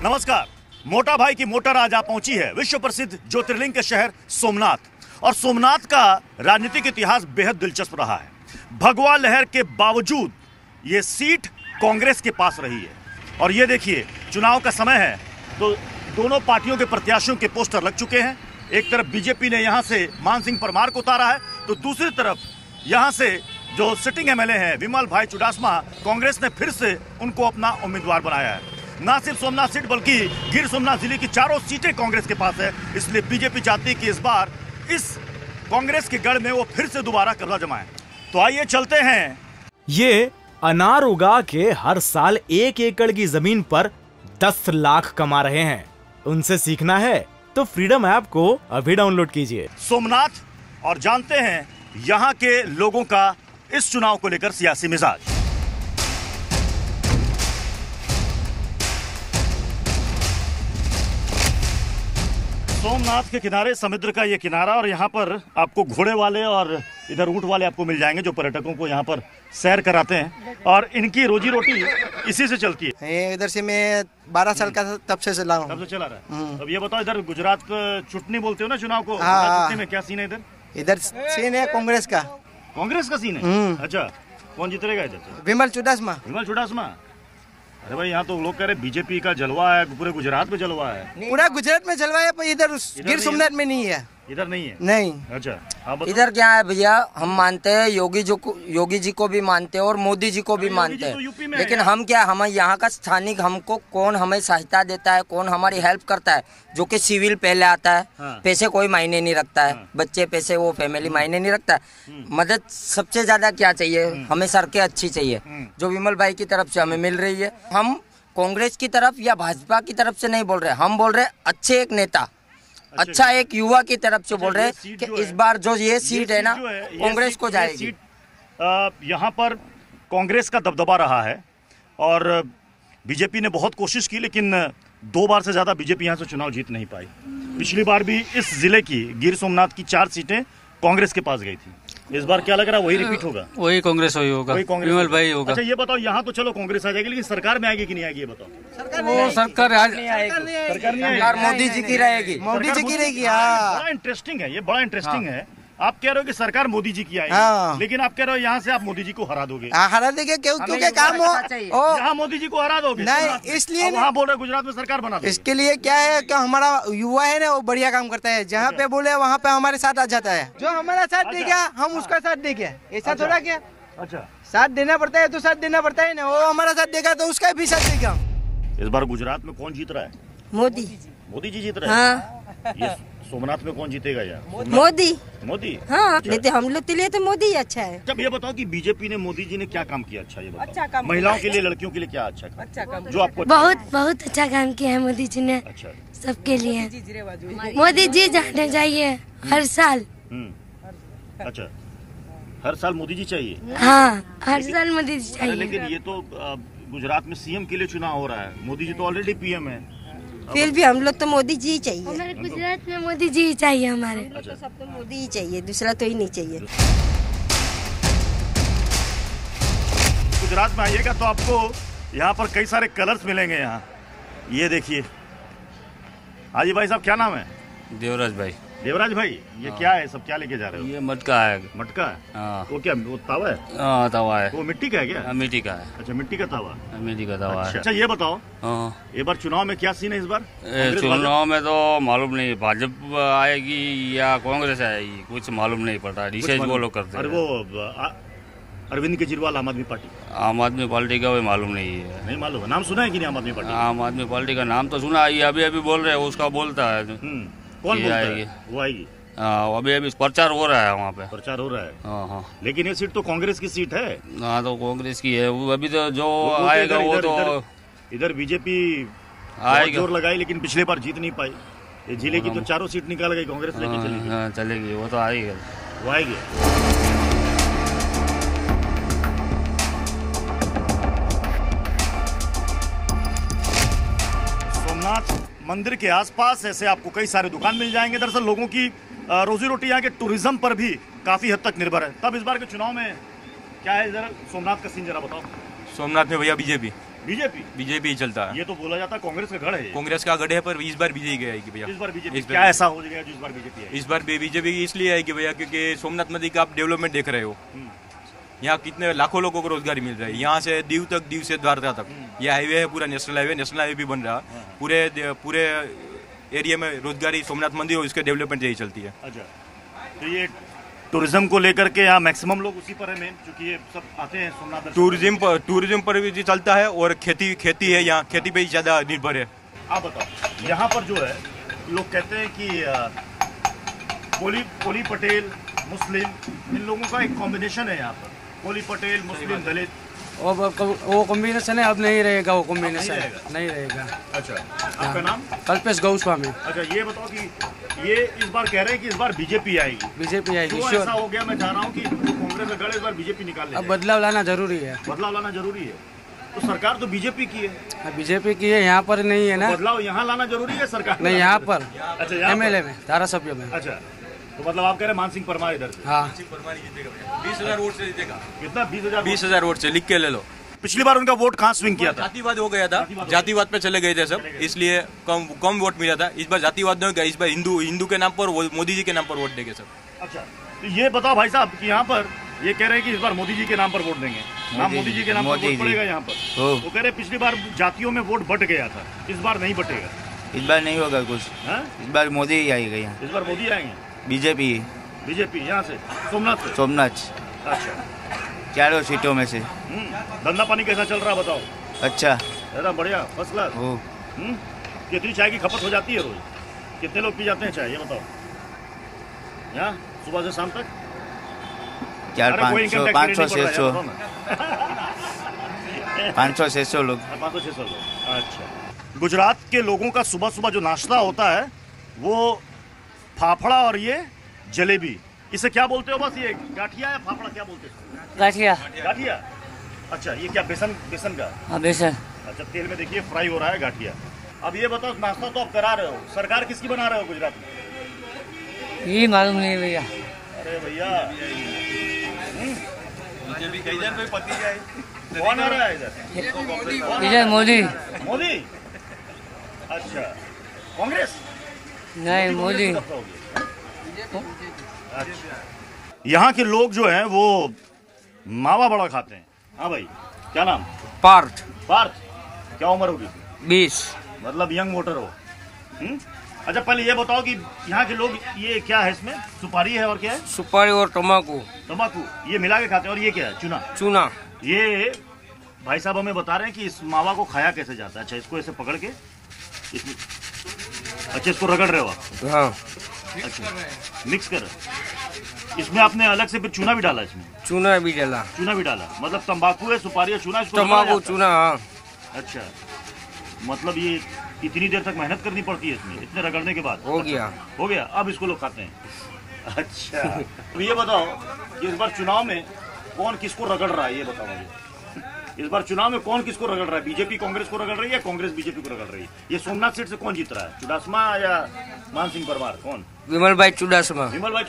नमस्कार। मोटा भाई की मोटर आज आ पहुंची है विश्व प्रसिद्ध ज्योतिर्लिंग के शहर सोमनाथ, और सोमनाथ का राजनीतिक इतिहास बेहद दिलचस्प रहा है। भगवा लहर के बावजूद ये सीट कांग्रेस के पास रही है। और ये देखिए, चुनाव का समय है तो दोनों पार्टियों के प्रत्याशियों के पोस्टर लग चुके हैं। एक तरफ बीजेपी ने यहां से मान सिंह परमार को उतारा है, तो दूसरी तरफ यहां से जो सिटिंग एमएलए हैं विमल भाई चुडासमा, कांग्रेस ने फिर से उनको अपना उम्मीदवार बनाया है। ना सिर्फ सोमनाथ सीट बल्कि गिर सोमनाथ जिले की चारों सीटें कांग्रेस के पास है। इसलिए बीजेपी चाहती है कि इस बार इस कांग्रेस के गढ़ में वो फिर से दोबारा कब्जा जमाएं। तो आइए चलते हैं। ये अनार उगा के हर साल 1 एकड़ की जमीन पर 10 लाख कमा रहे हैं। उनसे सीखना है तो फ्रीडम ऐप को अभी डाउनलोड कीजिए। सोमनाथ, और जानते हैं यहाँ के लोगों का इस चुनाव को लेकर सियासी मिजाज। सोमनाथ के किनारे समुद्र का ये किनारा, और यहाँ पर आपको घोड़े वाले और इधर ऊंट वाले आपको मिल जाएंगे जो पर्यटकों को यहाँ पर सैर कराते हैं, और इनकी रोजी रोटी इसी से चलती है। इधर से मैं 12 साल का तब से चला हूँ। तब से चला रहा है। अब ये बताओ, इधर गुजरात चुटनी बोलते हो ना चुनाव को, चुटनी में क्या सीन है इधर? इधर सीन है कांग्रेस का। कांग्रेस का सीन है? अच्छा, कौन जीतेगा इधर? विमल चुडासमा। विमल चुडासमा। अरे भाई, यहाँ तो लोग कह रहे बीजेपी का जलवा है, पूरे गुजरात में जलवा है। पूरा गुजरात में जलवा है, पर इधर गिर सोमनाथ में नहीं है। इधर नहीं है? नहीं। अच्छा, इधर क्या है भैया, हम मानते हैं योगी जी को भी मानते हैं और मोदी जी को भी मानते हैं, लेकिन हम क्या, हम यहाँ का स्थानिक, हमको कौन हमें सहायता देता है, कौन हमारी हेल्प करता है, जो कि सिविल पहले आता है। हाँ। पैसे कोई मायने नहीं रखता है। हाँ। बच्चे पैसे वो फैमिली मायने नहीं रखता है। मदद सबसे ज्यादा क्या चाहिए, हमें सड़कें अच्छी चाहिए, जो विमल भाई की तरफ से हमें मिल रही है। हम कांग्रेस की तरफ या भाजपा की तरफ से नहीं बोल रहे, हम बोल रहे अच्छे एक नेता, अच्छा एक युवा की तरफ से बोल रहे हैं कि इस बार जो ये सीट है ना कांग्रेस को जाएगी। यहाँ पर कांग्रेस का दबदबा रहा है और बीजेपी ने बहुत कोशिश की, लेकिन 2 बार से ज्यादा बीजेपी यहाँ से चुनाव जीत नहीं पाई। पिछली बार भी इस जिले की गिर सोमनाथ की 4 सीटें कांग्रेस के पास गई थी। इस बार क्या लग रहा है, वही रिपीट होगा? वही कांग्रेस होगा, विमल भाई होगा। अच्छा, ये बताओ, यहाँ तो चलो कांग्रेस आ जाएगी, लेकिन सरकार में आएगी कि नहीं आएगी, ये बताओ। सरकार नहीं आएगी, सरकार मोदी जी की रहेगी। मोदी जी की रहेगी। बड़ा इंटरेस्टिंग है ये, बड़ा इंटरेस्टिंग है। आप कह रहे हो कि सरकार मोदी जी की आएगी, लेकिन आप कह रहे हो यहाँ से आप मोदी जी को हरा दोगे। हरा देंगे क्योंकि काम हो, यहाँ मोदी जी को हरा दोगे नहीं, इसलिए वहाँ बोल रहे गुजरात में सरकार बना दोगे। इसके लिए क्या है कि हमारा युवा है ना, वो बढ़िया काम करता है। जहाँ पे बोले वहाँ पे हमारे साथ आ जाता है। जो हमारा साथ दे गया हम उसका साथ दे गया, ऐसा थोड़ा क्या। अच्छा, साथ देना पड़ता है तो साथ देना पड़ता है ना। वो हमारा साथ देगा तो उसका भी साथ देगा। इस बार गुजरात में कौन जीत रहा है? मोदी। मोदी जी जीत रहे हैं। ये सोमनाथ में कौन जीतेगा यार? मोदी। मोदी? हाँ, नहीं तो हम लोग के लिए तो मोदी अच्छा है। जब ये बताओ कि बीजेपी ने, मोदी जी ने क्या काम किया अच्छा, ये बताओ। अच्छा काम, महिलाओं के लिए, लड़कियों के लिए क्या अच्छा काम जो आपको? बहुत अच्छा काम किया है मोदी जी ने। अच्छा, सबके लिए मोदी जी जाने चाहिए हर साल। अच्छा, हर साल मोदी जी चाहिए? हाँ, हर साल मोदी जी चाहिए। लेकिन ये तो गुजरात में सीएम के लिए चुनाव हो रहा है, मोदी जी तो ऑलरेडी पीएम है। फिर भी हम लोग तो मोदी जी चाहिए। हमारे गुजरात में मोदी जी चाहिए हमारे। अच्छा। तो सब तो मोदी ही चाहिए, दूसरा तो ही नहीं चाहिए। गुजरात में आइएगा तो आपको यहाँ पर कई सारे कलर्स मिलेंगे। यहाँ ये देखिए। हाजी भाई साहब, क्या नाम है? देवराज भाई। देवराज भाई, ये क्या है सब, क्या लेके जा रहे हो? ये मटका है। मटका है? हाँ। वो क्या, वो तावा है? हाँ, तवा है। वो मिट्टी का है क्या? मिट्टी का है। अच्छा, मिट्टी का तावा। मिट्टी का तवा है। अच्छा, ये बताओ, हाँ, ये बार चुनाव में क्या सीन है इस बार? चुनाव में तो मालूम नहीं, भाजपा आएगी या कांग्रेस आएगी, कुछ मालूम नहीं पड़ता। रिसर्च वो लोग करते हैं। और वो अरविंद केजरीवाल आम आदमी पार्टी? आम आदमी पार्टी का भी मालूम नहीं है। नहीं मालूम? नाम सुना है कि नहीं आम आदमी पार्टी? आम आदमी पार्टी का नाम तो सुना है, अभी अभी बोल रहे हैं, उसका बोलता है। कौन बोलता है? वो आएगी? हाँ, अभी प्रचार हो रहा है वहाँ पे। प्रचार हो रहा है? हाँ हाँ। लेकिन ये सीट तो कांग्रेस की सीट है। हाँ, तो कांग्रेस की है। अभी तो जो आएगा वो तो इधर बीजेपी आएगा, जोर लगाई, लेकिन पिछले बार जीत नहीं पाई। ये जिले की तो चारों सीट निकाल गई कांग्रेस, लेके चलेगी। हाँ, चलेगी, वो तो आएगी। वो आएगी। सोमनाथ मंदिर के आसपास ऐसे आपको कई सारे दुकान मिल जाएंगे। दरअसल लोगों की रोजी रोटी यहाँ के टूरिज्म पर भी काफी हद तक निर्भर है। तब इस बार के चुनाव में क्या है, जरा सोमनाथ का सीन जरा बताओ। सोमनाथ में भैया बीजेपी। बीजेपी ही चलता है। ये तो बोला जाता है कांग्रेस का गढ़ है। कांग्रेस का गढ़ है, पर इस बार बीजेपी आएगी भैया। इस बार बीजेपी क्या ऐसा हो जाएगा जो इस बार बीजेपी आएगी? इस बार बीजेपी इसलिए आएगी भैया क्योंकि सोमनाथ नदी का आप डेवलपमेंट देख रहे हो। यहाँ कितने लाखों लोगों को रोजगारी मिल रहा है। यहाँ से दीव तक, दीव से द्वारका तक ये हाईवे है, पूरा नेशनल हाईवे भी बन रहा है। पूरे एरिया में रोजगारी सोमनाथ मंदिर और इसके डेवलपमेंट यही चलती है। अच्छा, तो ये टूरिज्म को लेकर के यहाँ मैक्सिमम लोग उसी पर है मेन, क्योंकि ये सब आते हैं सोमनाथ। टूरिज्म पर भी चलता है और खेती है, यहाँ खेती पे ही ज्यादा निर्भर है। आप बताओ, यहाँ पर जो है लोग कहते हैं कि कोली पटेल मुस्लिम, इन लोगों का एक कॉम्बिनेशन है यहाँ पर। कोली पटेल मुस्लिम दलित, वो कॉम्बिनेशन है, अब नहीं रहेगा वो कॉम्बिनेशन, नहीं रहेगा। अच्छा, आपका नाम? कल्पेश गौस्वामी। अच्छा, ये बताओ कि ये इस बार कह रहे हैं कि इस बार बीजेपी आएगी। बीजेपी आएगी, क्यों ऐसा हो गया? मैं चाह रहा हूँ कि कांग्रेस का गढ़ इस बार बीजेपी निकाल ले। अब बदलाव लाना जरूरी है। बदलाव लाना जरूरी है, तो सरकार तो बीजेपी की है। बीजेपी की है, यहाँ पर नहीं है ना। बदलाव यहाँ लाना जरूरी है सरकार नहीं, यहाँ पर। अच्छा, MLA में, धारासभ्य में। अच्छा, तो मतलब आप कह रहे हैं मान सिंह परमार इधर से? हाँ, 20,000 वोट से जीतेगा। कितना? 20,000 वोट से, लिख के ले लो। पिछली बार उनका वोट कहाँ स्विंग किया था? जातिवाद हो गया था, जातिवाद पे चले गए थे सब, इसलिए कम वोट मिला था। इस बार जातिवाद नहीं होगा, इस बार हिंदू के नाम पर, मोदी जी के नाम पर वोट देंगे सब। अच्छा, तो ये बताओ भाई साहब कि यहाँ पर ये कह रहे हैं कि इस बार मोदी जी के नाम पर वोट देंगे। नाम मोदी जी के नाम पर वोट पड़ेगा यहाँ पर। वो कह रहे पिछली बार जातियों में वोट बट गया था, इस बार नहीं बटेगा। इस बार नहीं होगा कुछ, इस बार मोदी ही आएगा यहाँ। इस बार मोदी आएंगे? बीजेपी यहाँ से, सोमनाथ। अच्छा, चारों सीटों में से। धंधा पानी कैसा चल रहा बताओ? अच्छा, एकदम बढ़िया, फर्स्ट क्लास। कितनी चाय की खपत हो जाती है रोज? कितने लोग पी जाते हैं चाय, ये बताओ? यहाँ सुबह से शाम तक 400-500 600 500-600 लोग। 500-600 लोग। अच्छा, गुजरात के लोगों का सुबह सुबह जो नाश्ता होता है वो फाफड़ा और ये जलेबी, इसे क्या बोलते हो? बस ये गाठिया या फाफड़ा क्या बोलते हो? गाठिया। अच्छा, ये क्या बेसन का? हाँ, बेसन। अच्छा, तेल में देखिए फ्राई हो रहा है गाठिया। अब ये बताओ, नाश्ता तो आप करा रहे हो, सरकार किसकी बना रहे हो गुजरात में? ये मालूम नहीं भैया। अरे भैया, कौन आ रहा है इधर? मोदी। अच्छा, कांग्रेस? नहीं, मोदी। यहाँ के लोग जो हैं वो मावा बड़ा खाते हैं। हाँ भाई, क्या नाम? पार्थ। क्या उम्र होगी? 20। मतलब यंग वोटर हो। अच्छा, पहले ये बताओ कि यहाँ के लोग, ये क्या है इसमें? सुपारी है और क्या है? सुपारी और तम्बाकू। ये मिला के खाते हैं। और ये क्या है? चूना। ये भाई साहब हमें बता रहे हैं कि इस मावा को खाया कैसे जाता है। अच्छा, इसको ऐसे पकड़ के अच्छा, इसको रगड़ रहे हो आप? हाँ। अच्छा, मिक्स कर। इसमें आपने अलग से फिर चूना भी डाला? इसमें चूना भी डाला। मतलब तंबाकू है, सुपारी है, चूना, तंबाकू, चूना। हाँ। अच्छा, मतलब ये इतनी देर तक मेहनत करनी पड़ती है इसमें, इतने रगड़ने के बाद? हो गया। अब इसको लोग खाते हैं। अच्छा, तो ये बताओ कि इस बार चुनाव में कौन किसको रगड़ रहा है, ये बताओ मुझे। इस बार चुनाव में कौन किसको रगड़ रहा है? बीजेपी कांग्रेस को रगड़ रही है, कांग्रेस बीजेपी को रगड़ रही है? ये सोमनाथ सीट से कौन जीत रहा है? चुडासमा या मान सिंह परमार? कौन? विमल भाई चुडासमा।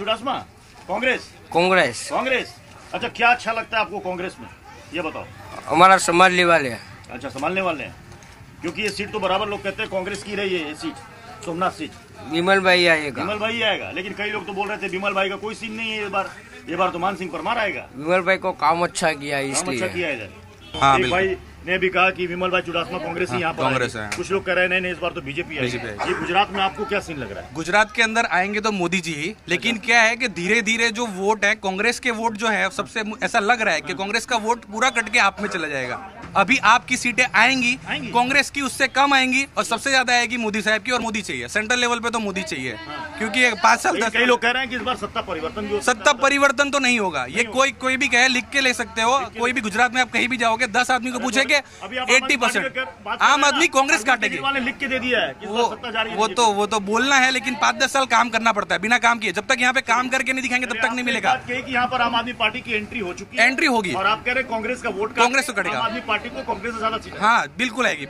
कांग्रेस। अच्छा, क्या अच्छा लगता है आपको कांग्रेस में, ये बताओ? हमारा संभालने वाले हैं। अच्छा, संभालने वाले हैं, क्योंकि ये सीट तो बराबर लोग कहते हैं कांग्रेस की रही है, ये सीट सोमनाथ सीट। विमल भाई आएगा। लेकिन कई लोग तो बोल रहे थे विमल भाई का कोई सीन नहीं है ये बार तो मान सिंह परमार आएगा। विमल भाई को काम अच्छा किया है, इसलिए। अच्छा किया है इधर। हाँ, एक भाई ने भी कहा कि विमल भाई चुडासमा कांग्रेस ही यहाँ पर कांग्रेस है। कुछ लोग कह रहे हैं नहीं, इस बार तो बीजेपी है। ये गुजरात में आपको क्या सीन लग रहा है? गुजरात के अंदर आएंगे तो मोदी जी ही, लेकिन क्या है कि धीरे धीरे जो वोट है, कांग्रेस के वोट जो है, सबसे ऐसा लग रहा है कि कांग्रेस का वोट पूरा कट के आप में चला जाएगा। अभी आपकी सीटें आएंगी कांग्रेस की, उससे कम आएंगी, और सबसे ज्यादा आएगी मोदी साहब की। और मोदी चाहिए, सेंट्रल लेवल पे तो मोदी चाहिए, क्योंकि 5 साल 10 कई लोग कह रहे हैं कि इस बार सत्ता परिवर्तन तो नहीं होगा। ये कोई भी कहे, लिख के ले सकते हो। कोई भी गुजरात में आप कहीं भी जाओगे, 10 आदमी को पूछेंगे, 80% आम आदमी कांग्रेस काटेगी। लिख के दे दिया है वो तो बोलना है, लेकिन 5-10 साल काम करना पड़ता है बिना काम किए। जब तक यहाँ पे काम करके नहीं दिखाएंगे तब तक नहीं मिलेगा। यहाँ पर आम आदमी पार्टी की एंट्री हो चुकी है, एंट्री होगी, और आप कह रहे हैं कांग्रेस का वोट कांग्रेस को कटेगा। आम आदमी पार्टी को कांग्रेस से ज्यादा सीट। हाँ, बिल्कुल आएगी।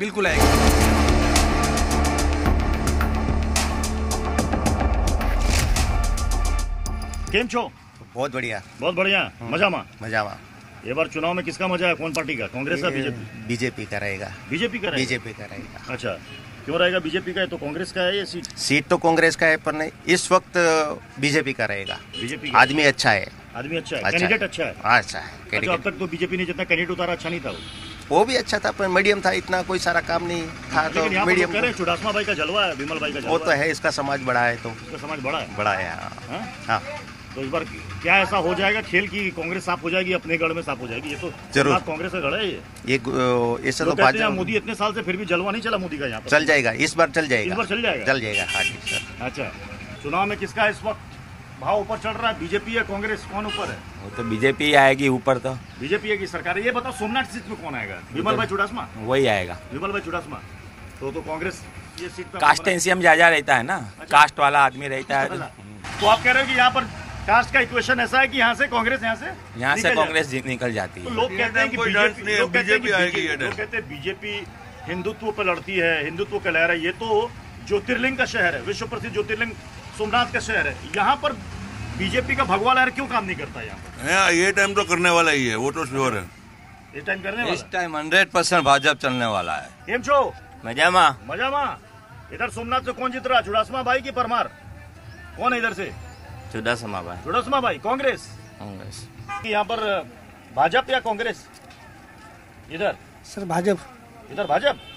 केम छो? बहुत बढ़िया। मजामा। ये बार चुनाव में किसका मजा है, कौन पार्टी का, कांग्रेस का बीजेपी? बीजेपी का रहेगा। बीजेपी का रहेगा? बीजेपी का रहेगा। अच्छा, क्यों रहेगा बीजेपी का? तो कांग्रेस का है ये सीट? सीट तो कांग्रेस का है, पर नहीं, इस वक्त बीजेपी का रहेगा। बीजेपी आदमी अच्छा है, आदमी अच्छा है, कैंडिडेट अच्छा है। अच्छा है। अच्छा, अब तक तो बीजेपी ने जितना कैंडिडेट उतारा अच्छा नहीं था वो भी अच्छा था, पर मीडियम था, इतना कोई सारा काम नहीं था, तो मीडियम। कह रहे हैं चुडासमा भाई का जलवा है, विमल भाई का जलवा। वो तो है, इसका समाज बड़ा है, तो इसका समाज बड़ा है, बड़ा है। हाँ, तो इस बार क्या ऐसा हो जाएगा खेल की कांग्रेस साफ हो जाएगी, अपने गढ़ में साफ हो जाएगी? ये तो जरूर कांग्रेस का गढ़ है ये। ऐसा तो भाजपा, मोदी इतने साल से फिर भी जलवा नहीं चला मोदी का यहाँ पर। चल जाएगा, इस बार चल जाएगा। इस बार चल जाएगा? चल जाएगा, हाँ ठीक सर। अच्छा, चुनाव में किसका इस वक्त भाव ऊपर चढ़ रहा है, बीजेपी या कांग्रेस, कौन ऊपर है? वो तो बीजेपी आएगी ऊपर, तो बीजेपी है की सरकार है। ये बताओ सोमनाथ सीट में कौन आएगा? विमल भाई चुडासमा? वही आएगा, विमल भाई चुडासमा। तो कांग्रेस ये सीट पे कास्टेंसियम ज्यादा रहता है ना। अच्छा। कास्ट वाला आदमी रहता है। तो आप कह रहे हो कि यहाँ पर कास्ट का इक्वेशन ऐसा है कि यहाँ से कांग्रेस कांग्रेस निकल जाती है। तो लोग कहते हैं कि बीजेपी आएगी, लोग कहते हैं बीजेपी हिंदुत्व पर लड़ती है, हिंदुत्व का लहर है। ये तो ज्योतिर्लिंग का शहर है, विश्व प्रसिद्ध ज्योतिर्लिंग सोमनाथ का शहर है। यहाँ पर बीजेपी का भगवा लहर क्यों काम नहीं करता? यहाँ पर ये टाइम तो करने वाला ही है, वो तो श्योर है। ये टाइम करने वाला, इस टाइम 100% भाजपा चलने वाला है। केम छो? मजामा। इधर सोमनाथ से कौन जीत रहा, चुडासमा भाई की परमार? कौन है इधर से? चुडासमा भाई। चुडासमा भाई। कांग्रेस? कांग्रेस। यहाँ पर भाजपा या कांग्रेस? इधर सर भाजपा। इधर भाजपा।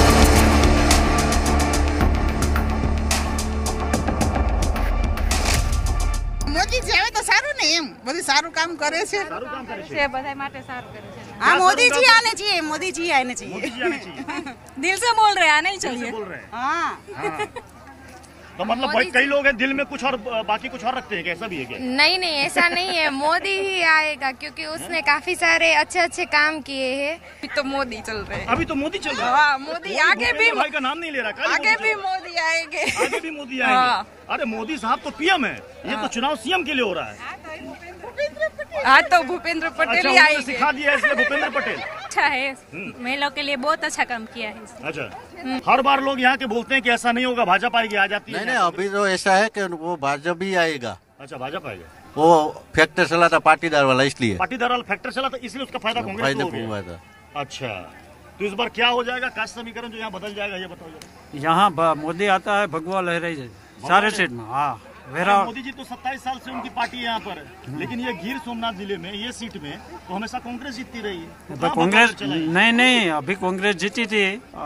મોદી છે હવે તો સારું ને, એમ બધું સારું કામ કરે છે, બધા માટે સારું કરે છે। हाँ मोदी जी आने चाहिए, मोदी जी आने चाहिए। दिल से बोल रहे हैं, आने ही चाहिए। हाँ तो मतलब भाई कई लोग हैं दिल में कुछ और बाकी कुछ और रखते हैं, कैसा भी है क्या? नहीं ऐसा नहीं है, मोदी ही आएगा क्योंकि उसने काफी सारे अच्छे काम किए हैं। अभी तो मोदी चल रहे हैं। अभी तो मोदी चल रहा है। हाँ, मोदी आगे भी, भाई का नाम नहीं ले रहा, आगे भी मोदी आएंगे, आगे भी मोदी आएंगे। अरे मोदी साहब तो पीएम है, ये तो चुनाव सीएम के लिए हो रहा है। हाँ तो भूपेंद्र पटेल ही आएंगे। सिखा दिया इसलिए भूपेंद्र पटेल अच्छा है, महिलाओं के लिए बहुत अच्छा काम किया है। अच्छा, हर बार लोग यहाँ के बोलते हैं कि ऐसा नहीं होगा, भाजपा आएगी, आ जाती है। नहीं, अभी तो ऐसा है कि वो भाजपा ही आएगा। अच्छा, भाजपा आएगा। वो फैक्टर चला था पाटीदार वाला, इसलिए पाटीदार वाला फैक्टर चला था, इसलिए उसका फायदा कांग्रेस को हुआ था। अच्छा, तो इस बार क्या हो जाएगा, कास्ट समीकरण जो यहाँ बदल जाएगा, ये बताओ। यहाँ मोदी आता है, भगवा लहराई सारे सीट में। हाँ, मोदी जी तो 27 साल से उनकी पार्टी यहाँ पर है, लेकिन ये गिर सोमनाथ जिले में ये सीट में तो हमेशा कांग्रेस जीतती रही है। कांग्रेस नहीं, अभी कांग्रेस जीती थी,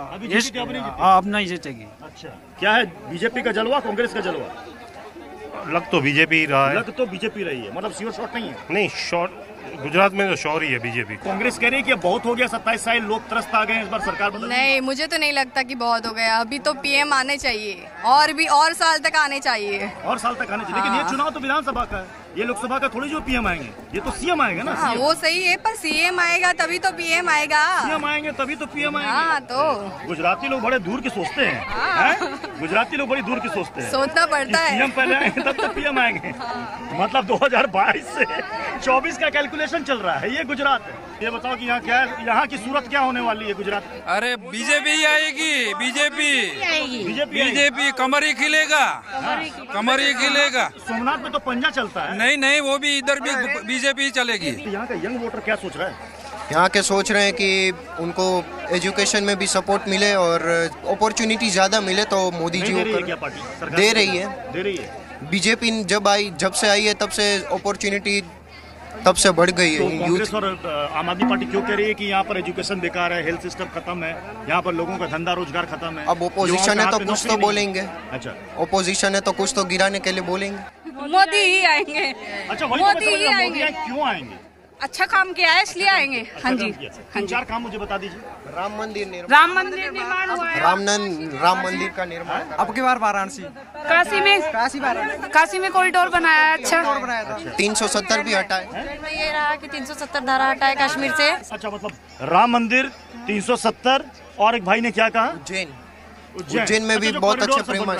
अब नहीं जीतेगी। अच्छा, क्या है बीजेपी का जलवा, कांग्रेस का जलवा? लग तो बीजेपी रहा है। लग तो बीजेपी रही है, मतलब श्योर शॉट नहीं है? नहीं, शॉट गुजरात में तो श्योर ही है बीजेपी। कांग्रेस कह रही है कि बहुत हो गया, 27 साल लोग त्रस्त आ गए, इस बार सरकार बदल। नहीं, मुझे तो नहीं लगता कि बहुत हो गया, अभी तो पीएम आने चाहिए, और साल तक आने चाहिए। और साल तक आने चाहिए, लेकिन ये चुनाव तो विधानसभा का है, ये लोकसभा का थोड़ी जो पीएम आएंगे, ये तो सीएम आएगा ना। हाँ, वो सही है, पर सीएम आएगा तभी तो पीएम आएगा। सीएम आएंगे तभी तो पीएम आएंगे। हाँ, तो गुजराती लोग बड़े दूर की सोचते हैं, गुजराती लोग बड़ी दूर की सोचते हैं, सोचना पड़ता है। सीएम पहले आएंगे तब तो पीएम आएंगे। मतलब 2022 से 24 का कैलकुलेशन चल रहा है, ये गुजरात है। ये बताओ कि यहाँ क्या है, यहाँ की सूरत क्या होने वाली है गुजरात? अरे बीजेपी ही आएगी, बीजेपी कमर ही खिलेगा, कमर ही खिलेगा। सोमनाथ में तो पंजा चलता है। नहीं, वो भी इधर भी बीजेपी चलेगी। यहाँ का यंग वोटर क्या सोच रहा है? यहाँ के सोच रहे हैं कि उनको एजुकेशन में भी सपोर्ट मिले और अपॉर्चुनिटी ज्यादा मिले, तो मोदी जी दे रही है। बीजेपी जब से आई है तब से अपॉर्चुनिटी तब से बढ़ गई है। तो कांग्रेस और आम आदमी पार्टी क्यों कह रही है कि यहाँ पर एजुकेशन बेकार है, हेल्थ सिस्टम खत्म है, यहाँ पर लोगों का धंधा रोजगार खत्म है? अब ओपोजिशन है तो कुछ तो बोलेंगे। अच्छा, ओपोजिशन है तो कुछ तो गिराने के लिए बोलेंगे। मोदी ही आएंगे। अच्छा, मोदी ही आएंगे। क्यों आएंगे? अच्छा काम किया है इसलिए आएंगे। हाँ जी, हाँ जी। 4 काम मुझे बता दीजिए। राम मंदिर निर्माण हुआ है। राम मंदिर का निर्माण अब की बार वाराणसी, काशी में कॉरिडोर बनाया है, अच्छा बनाया था। 370 भी हटा है। ये रहा कि 370 धारा हटाए कश्मीर से। अच्छा, मतलब राम मंदिर 370 और एक भाई ने क्या कहा? उज्जैन में भी बहुत अच्छे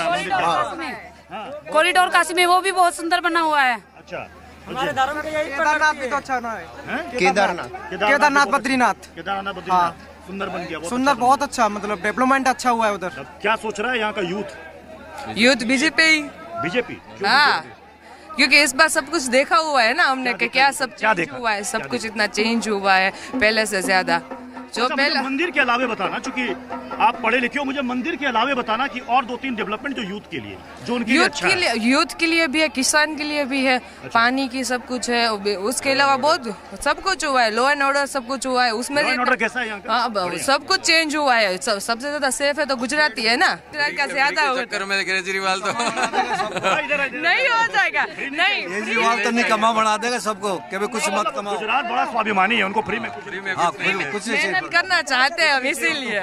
कॉरिडोर काशी में, वो भी बहुत सुंदर बना हुआ है। अच्छा, हमारे धर्म के यही केदारनाथ भी तो अच्छा ना है। केदारनाथ बद्रीनाथ सुंदर बन गया, सुंदर, बहुत अच्छा, मतलब डेवलपमेंट अच्छा हुआ है उधर। क्या सोच रहा है यहाँ का यूथ? बीजेपी। बीजेपी? हाँ, क्योंकि इस बार सब कुछ देखा हुआ है ना हमने कि क्या सब चेंज हुआ है, सब कुछ इतना चेंज हुआ है पहले से ज्यादा। जो पहले मंदिर के अलावे बताना, चूंकि आप पढ़े लिखे हो, मुझे मंदिर के अलावे बताना कि और 2-3 डेवलपमेंट जो यूथ के लिए, जो उनके लिए अच्छा है। यूथ के लिए भी है, किसान के लिए भी है, पानी की सब कुछ है। उसके अलावा बहुत सब कुछ हुआ है, लॉ एंड ऑर्डर सब कुछ हुआ है उसमें। ऑर्डर कैसा है यहाँ का? सब कुछ चेंज हुआ है। सबसे ज्यादा सेफ है तो गुजराती है ना, गुजरात का ज्यादा केजरीवाल तो नहीं हो जाएगा। नहीं, केजरीवाल तो नहीं कमा बना देगा सबको, कभी कुछ मत कमाओ। गुजरात बड़ा स्वाभिमानी है, उनको फ्री में कुछ करना चाहते हैं हम, इसीलिए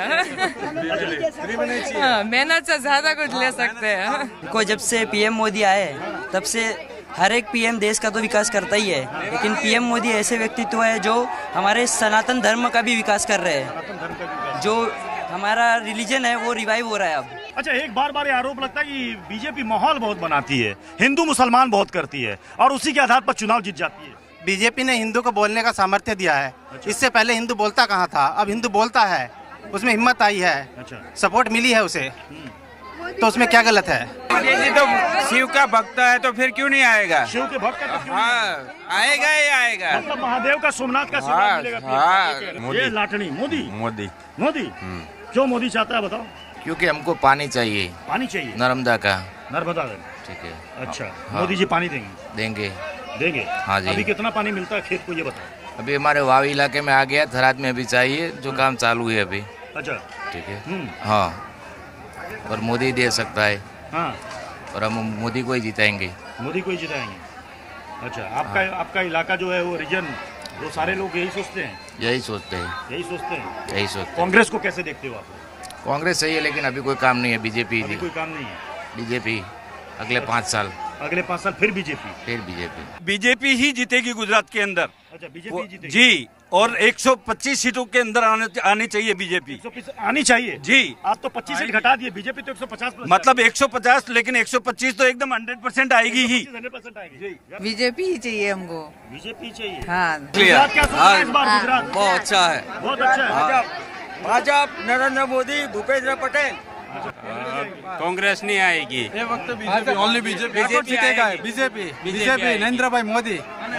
मेहनत से ज्यादा कुछ ले सकते हैं। को जब से पीएम मोदी आए तब से हर एक पीएम देश का तो विकास करता ही है, लेकिन पीएम मोदी ऐसे व्यक्तित्व है जो हमारे सनातन धर्म का भी विकास कर रहे हैं। जो हमारा रिलीजन है वो रिवाइव हो रहा है अब। अच्छा, एक बार ये आरोप लगता है कि बीजेपी माहौल बहुत बनाती है, हिंदू मुसलमान बहुत करती है और उसी के आधार पर चुनाव जीत जाती है। बीजेपी ने हिंदू को बोलने का सामर्थ्य दिया है। इससे पहले हिंदू बोलता कहाँ था, अब हिंदू बोलता है, उसमें हिम्मत आई है, सपोर्ट मिली है उसे, तो उसमें क्या गलत है? ये तो शिव का भक्त है तो फिर क्यों नहीं आएगा? शिव के भक्त है तो हाँ, आएगा ही आएगा। मतलब महादेव का, सोमनाथ का आशीर्वाद मिलेगा। ये लाटनी मोदी क्यों मोदी चाहता है बताओ? क्योंकि हमको पानी चाहिए। पानी चाहिए नर्मदा का। ठीक है। अच्छा, मोदी जी पानी देंगे? हाँ जी। अभी कितना पानी मिलता है खेत को ये बताओ? अभी हमारे वाव इलाके में आ गया, थराद में अभी चाहिए, जो काम चालू है अभी। अच्छा, ठीक है। हाँ, और मोदी दे सकता है। हाँ, और हम मोदी को ही जिताएंगे। अच्छा, आपका इलाका जो है वो रीजन, वो सारे लोग यही सोचते हैं? यही सोचते हैं। कांग्रेस को कैसे देखते हो आप? कांग्रेस सही है, लेकिन अभी कोई काम नहीं है। बीजेपी कोई काम नहीं है। बीजेपी अगले 5 साल फिर बीजेपी बीजेपी ही जीतेगी गुजरात के अंदर। अच्छा, बीजेपी जीतेगी जी, और 125 सीटों के अंदर आनी चाहिए बीजेपी। 125 आनी चाहिए जी। आप तो 25 सीट घटा दिए, बीजेपी तो 150 मतलब 150, लेकिन 125 तो एकदम 100% आएगी ही। 100% आएगी। बीजेपी ही चाहिए हमको। बीजेपी चाहिए। हाँ, गुजरात क्या सोच रहा है इस बार? गुजरात बहुत अच्छा है, बहुत अच्छा है। भाजपा, नरेंद्र मोदी, भूपेंद्र पटेल। कांग्रेस नहीं आएगी। ये वक्त बीजेपी जीतेगा। बीजेपी नरेंद्र भाई मोदी।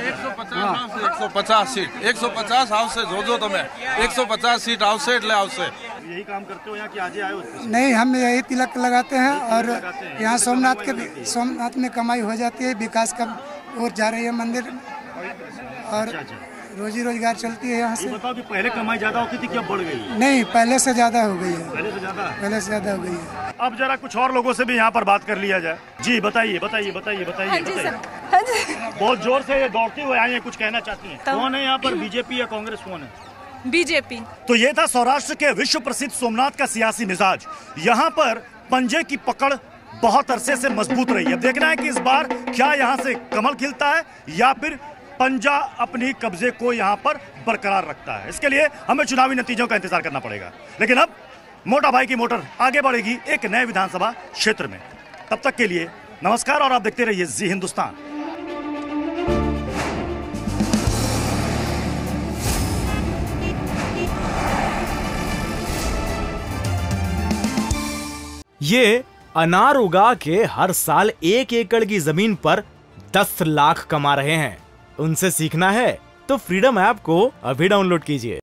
150 सीट 150 આવશે જોજો તમે 150 सीट આવશે એટલે આવશે। यही काम करते हो यहाँ कि आज आए हो? नहीं, हम यही तिलक लगाते हैं और यहाँ सोमनाथ में कमाई हो जाती है, विकास का ओर जा रही है मंदिर और रोजी रोजगार चलती है यहाँ से। बताओ कि पहले कमाई ज्यादा होती थी, क्या बढ़ गई? नहीं, पहले से ज्यादा हो गई है। पहले से ज्यादा हो गई है। अब जरा कुछ और लोगों से भी यहाँ पर बात कर लिया जाए। जी बताइए। बहुत जोर से ये दौड़ती हुए आई है, कुछ कहना चाहती हैं? कौन है यहाँ पर, बीजेपी या कांग्रेस, कौन है? बीजेपी। तो ये था सौराष्ट्र के विश्व प्रसिद्ध सोमनाथ का सियासी मिजाज। यहाँ पर पंजे की पकड़ बहुत अरसे से मजबूत रही है। देखना है कि इस बार क्या यहाँ से कमल खिलता है या फिर पंजा अपनी कब्जे को यहाँ पर बरकरार रखता है। इसके लिए हमें चुनावी नतीजों का इंतजार करना पड़ेगा। लेकिन अब मोटा भाई की मोटर आगे बढ़ेगी एक नए विधानसभा क्षेत्र में। तब तक के लिए नमस्कार और आप देखते रहिए जी हिंदुस्तान। ये अनार उगा के हर साल 1 एकड़ की जमीन पर 10 लाख कमा रहे हैं। उनसे सीखना है तो फ्रीडम ऐप को अभी डाउनलोड कीजिए।